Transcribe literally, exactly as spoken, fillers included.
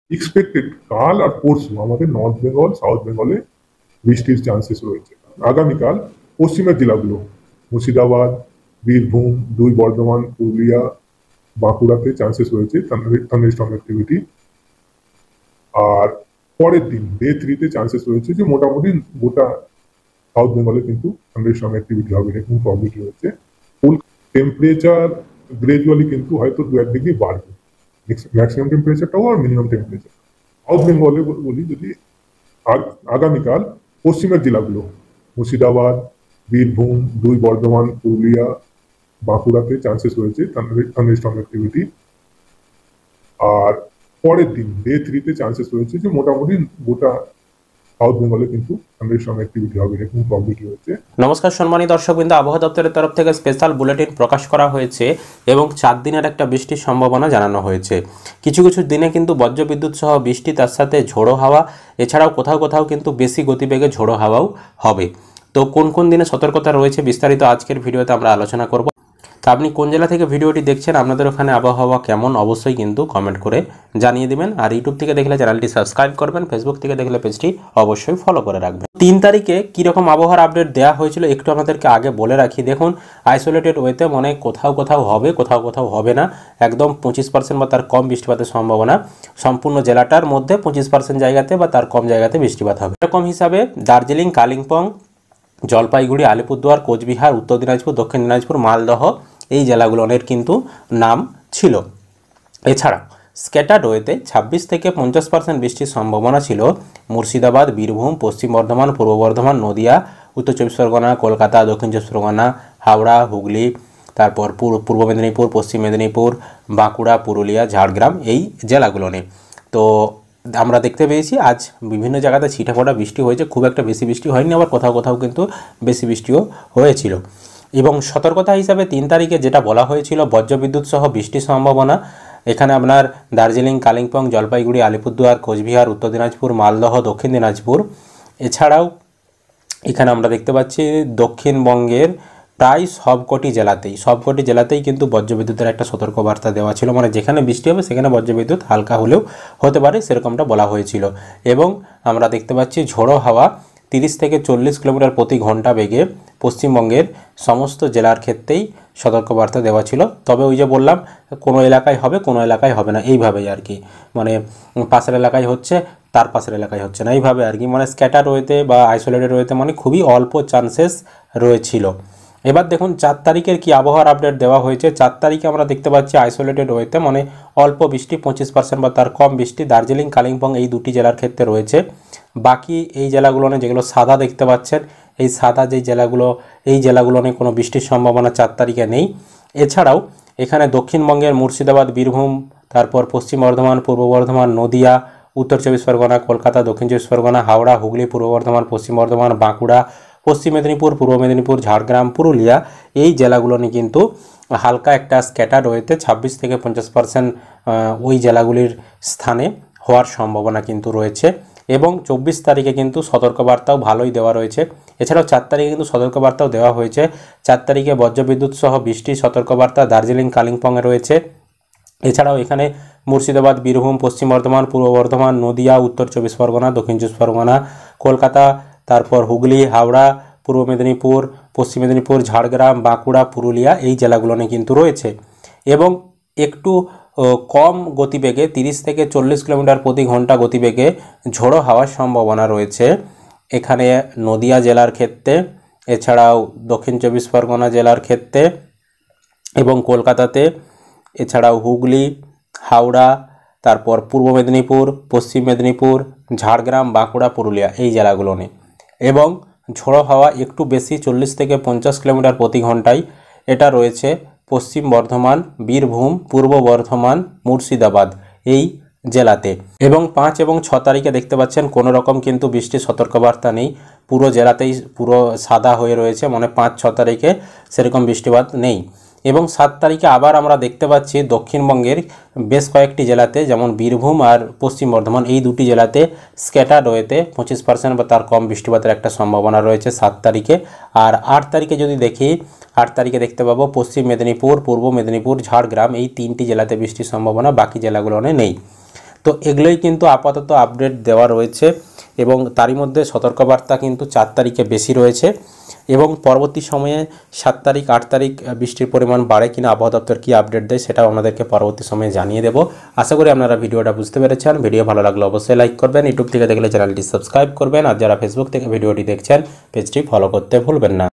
Expected কাল আর পরশু আমাদের নর্থ বেঙ্গল সাউথ বেঙ্গলে বৃষ্টির চান্সেস রয়েছে। আগামীকাল পশ্চিমের জেলাগুলো মুর্শিদাবাদ, বীরভূম, দুই বর্ধমান, পুরুলিয়া, বাঁকুড়াতে চান্সেস রয়েছে থান্ডারস্টর্ম অ্যাক্টিভিটি। আর পরের দিন ডে থ্রিতে চান্সেস রয়েছে যে মোটামুটি গোটা সাউথ বেঙ্গলে কিন্তু থান্ডারস্টর্ম অ্যাক্টিভিটি হবে, এরকম প্রবলিটি রয়েছে। টেম্পারেচার গ্রাজুয়ালি কিন্তু হয়তো দু এক ডিগ্রি বাড়বে, ম্যাক্সিমাম টেম্পারেচারটাও আর মিনিমাম টেম্পারেচার। সাউথ বেঙ্গলে বলি যদি আগামীকাল পশ্চিমের জেলাগুলো মুর্শিদাবাদ, বীরভূম, দুই বর্ধমান, পুরুলিয়া, বাঁকুড়াতে চান্সেস রয়েছে থান্ডারস্টর্ম অ্যাক্টিভিটি। আর পরের দিন ডে থ্রিতে চান্সেস রয়েছে যে মোটামুটি গোটা সাউথ বেঙ্গলে কিন্তু থান্ডারস্টর্ম অ্যাক্টিভিটি হবে, এরকম প্রবলিটি রয়েছে। নমস্কার সম্মানিত দর্শকবৃন্দ, আবহাওয়া দপ্তরের তরফ থেকে স্পেশাল বুলেটিন প্রকাশ করা হয়েছে এবং চার দিনের একটা বৃষ্টির সম্ভাবনা জানানো হয়েছে। কিছু কিছু দিনে কিন্তু বজ্রবিদ্যুৎ সহ বৃষ্টি, তার সাথে ঝোড়ো হাওয়া, এছাড়াও কোথাও কোথাও কিন্তু বেশি গতিবেগে ঝোড়ো হাওয়াও হবে। তো কোন কোন দিনে সতর্কতা রয়েছে বিস্তারিত আজকের ভিডিওতে আমরা আলোচনা করব। তো আপনি কোন জেলা থেকে ভিডিওটি দেখছেন, আপনাদের ওখানে আবহাওয়া কেমন, অবশ্যই কিন্তু কমেন্ট করে জানিয়ে দিবেন। আর ইউটিউব থেকে দেখলে চ্যানেলটি সাবস্ক্রাইব করবেন, ফেসবুক থেকে দেখলে পেজটি অবশ্যই ফলো করে রাখবেন। তিন তারিখে কীরকম আবহাওয়ার আপডেট দেওয়া হয়েছিল একটু আমাদেরকে আগে বলে রাখি। দেখুন, আইসোলেটেড ওয়েতে মানে কোথাও কোথাও হবে, কোথাও কোথাও হবে না, একদম পঁচিশ পার্সেন্ট বা তার কম বৃষ্টিপাতের সম্ভাবনা। সম্পূর্ণ জেলাটার মধ্যে পঁচিশ পার্সেন্ট জায়গাতে বা তার কম জায়গাতে বৃষ্টিপাত হবে। এরকম হিসাবে দার্জিলিং, কালিম্পং, জলপাইগুড়ি, আলিপুরদুয়ার, কোচবিহার, উত্তর দিনাজপুর, দক্ষিণ দিনাজপুর, মালদহ এই জেলাগুলোর কিন্তু নাম ছিল। এছাড়া স্ক্যাটার্ড ওয়েতে ছাব্বিশ থেকে পঞ্চাশ পার্সেন্ট বৃষ্টির সম্ভাবনা ছিল মুর্শিদাবাদ, বীরভূম, পশ্চিম বর্ধমান, পূর্ব বর্ধমান, নদিয়া, উত্তর চব্বিশ পরগনা, কলকাতা, দক্ষিণ চব্বিশ পরগনা, হাওড়া, হুগলি, তারপর পূর্ব মেদিনীপুর, পশ্চিম মেদিনীপুর, বাঁকুড়া, পুরুলিয়া, ঝাড়গ্রাম এই জেলাগুলো নিয়ে। তো আমরা দেখতে পেয়েছি আজ বিভিন্ন জায়গাতে ছিটেফোঁটা বৃষ্টি হয়েছে, খুব একটা বেশি বৃষ্টি হয়নি, আবার কোথাও কোথাও কিন্তু বেশি বৃষ্টিও হয়েছিল। এবং সতর্কতা হিসাবে তিন তারিখে যেটা বলা হয়েছিল বজ্রবিদ্যুৎ সহ বৃষ্টির সম্ভাবনা, এখানে আপনার দার্জিলিং, কালিম্পং, জলপাইগুড়ি, আলিপুরদুয়ার, কোচবিহার, উত্তর দিনাজপুর, মালদহ, দক্ষিণ দিনাজপুর, এছাড়াও এখানে আমরা দেখতে পাচ্ছি দক্ষিণবঙ্গের প্রায় সবকটি জেলাতেই সবকটি জেলাতেই কিন্তু বজ্রবিদ্যুতের একটা সতর্কবার্তা দেওয়া ছিল, মানে যেখানে বৃষ্টি হবে সেখানে বজ্রবিদ্যুৎ হালকা হলেও হতে পারে, সেরকমটা বলা হয়েছিল। এবং আমরা দেখতে পাচ্ছি ঝোড়ো হাওয়া তিরিশ থেকে চল্লিশ কিলোমিটার প্রতি ঘন্টা বেগে পশ্চিমবঙ্গের সমস্ত জেলার ক্ষেত্রেই সতর্কবার্তা দেওয়া ছিল। তবে ওই যে বললাম, কোনো এলাকায় হবে, কোনো এলাকায় হবে না, এইভাবেই আর কি, মানে পাশের এলাকায় হচ্ছে, তার পাশের এলাকায় হচ্ছে না, এইভাবে আর কি, মানে স্ক্যাটার ওয়েতে বা আইসোলেটেড ওয়েতে মানে খুবই অল্প চান্সেস রয়েছিল। এবার দেখুন চার তারিখের কি আবহাওয়ার আপডেট দেওয়া হয়েছে। চার তারিখে আমরা দেখতে পাচ্ছি আইসোলেটেড ওয়েতে মানে অল্প বৃষ্টি, পঁচিশ পার্সেন্ট বা তার কম বৃষ্টি দার্জিলিং, কালিম্পং এই দুটি জেলার ক্ষেত্রে রয়েছে। বাকি এই জেলাগুলো নিয়ে যেগুলো সাদা দেখতে পাচ্ছেন, এই সাদা যেই জেলাগুলো, এই জেলাগুলো নিয়ে কোনো বৃষ্টির সম্ভাবনা চার তারিখে নেই। এছাড়াও এখানে দক্ষিণবঙ্গের মুর্শিদাবাদ, বীরভূম, তারপর পশ্চিম বর্ধমান, পূর্ব বর্ধমান, নদিয়া, উত্তর চব্বিশ পরগনা, কলকাতা, দক্ষিণ চব্বিশ পরগনা, হাওড়া, হুগলি, পূর্ব বর্ধমান, পশ্চিম বর্ধমান, বাঁকুড়া, পশ্চিম মেদিনীপুর, পূর্ব মেদিনীপুর, ঝাড়গ্রাম, পুরুলিয়া এই জেলাগুলো নিয়ে কিন্তু হালকা একটা স্ক্যাটার্ড ওয়েতে ছাব্বিশ থেকে পঞ্চাশ পার্সেন্ট ওই জেলাগুলির স্থানে হওয়ার সম্ভাবনা কিন্তু রয়েছে। এবং চব্বিশ তারিখে কিন্তু সতর্কবার্তাও ভালোই দেওয়া রয়েছে। এছাড়াও চার তারিখে কিন্তু সতর্কবার্তাও দেওয়া হয়েছে। চার তারিখে বজ্রবিদ্যুৎ সহ বৃষ্টির সতর্কবার্তা দার্জিলিং, কালিম্পংয়ে রয়েছে। এছাড়াও এখানে মুর্শিদাবাদ, বীরভূম, পশ্চিম বর্ধমান, পূর্ব বর্ধমান, নদিয়া, উত্তর চব্বিশ পরগনা, দক্ষিণ চব্বিশ পরগনা, কলকাতা, তারপর হুগলি, হাওড়া, পূর্ব মেদিনীপুর, পশ্চিম মেদিনীপুর, ঝাড়গ্রাম, বাঁকুড়া, পুরুলিয়া এই জেলাগুলো নিয়ে কিন্তু রয়েছে। এবং একটু কম গতিবেগে তিরিশ থেকে চল্লিশ কিলোমিটার প্রতি ঘন্টা গতিবেগে ঝোড়ো হাওয়ার সম্ভাবনা রয়েছে এখানে নদিয়া জেলার ক্ষেত্রে, এছাড়াও দক্ষিণ চব্বিশ পরগনা জেলার ক্ষেত্রে এবং কলকাতাতে, এছাড়াও হুগলি, হাওড়া, তারপর পূর্ব মেদিনীপুর, পশ্চিম মেদিনীপুর, ঝাড়গ্রাম, বাঁকুড়া, পুরুলিয়া এই জেলাগুলো নিয়ে। এবং ঝোড়ো হাওয়া একটু বেশি চল্লিশ থেকে পঞ্চাশ কিলোমিটার প্রতি ঘন্টায় এটা রয়েছে পশ্চিম বর্ধমান, বীরভূম, পূর্ব বর্ধমান, মুর্শিদাবাদ এই জেলাতে। এবং পাঁচ এবং ছ তারিখে দেখতে পাচ্ছেন কোনো রকম কিন্তু বৃষ্টির সতর্কবার্তা নেই, পুরো জেলাতেই পুরো সাদা হয়ে রয়েছে, মানে পাঁচ ছ তারিখে সেরকম বৃষ্টিপাত নেই। এবং সাত তারিখে আবার আমরা দেখতে পাচ্ছি দক্ষিণবঙ্গের বেশ কয়েকটি জেলাতে, যেমন বীরভূম আর পশ্চিম বর্ধমান এই দুটি জেলাতে স্ক্যাটার্ড ওয়েতে পঁচিশ পার্সেন্ট বা তার কম বৃষ্টিপাতের একটা সম্ভাবনা রয়েছে সাত তারিখে। আর আট তারিখে যদি দেখি, আট তারিখে দেখতে পাবো পশ্চিম মেদিনীপুর, পূর্ব মেদিনীপুর, ঝাড়গ্রাম এই তিনটি জেলাতে বৃষ্টির সম্ভাবনা, বাকি জেলাগুলো নেই। তো এগুলোই কিন্তু আপাতত আপডেট দেওয়া রয়েছে এবং তারই মধ্যে সতর্কবার্তা কিন্তু চার তারিখে বেশি রয়েছে এবং পরবর্তী সময়ে সাত তারিখ আট তারিখ বৃষ্টির পরিমাণ বাড়ে কিনা আবহাওয়া দপ্তর কী আপডেট দেয় সেটাও আপনাদেরকে পরবর্তী সময়ে জানিয়ে দেবো। আশা করি আপনারা ভিডিওটা বুঝতে পেরেছেন। ভিডিও ভালো লাগলে অবশ্যই লাইক করবেন, ইউটিউব থেকে দেখলে চ্যানেলটি সাবস্ক্রাইব করবেন, আর যারা ফেসবুক থেকে ভিডিওটি দেখছেন পেজটি ফলো করতে ভুলবেন না।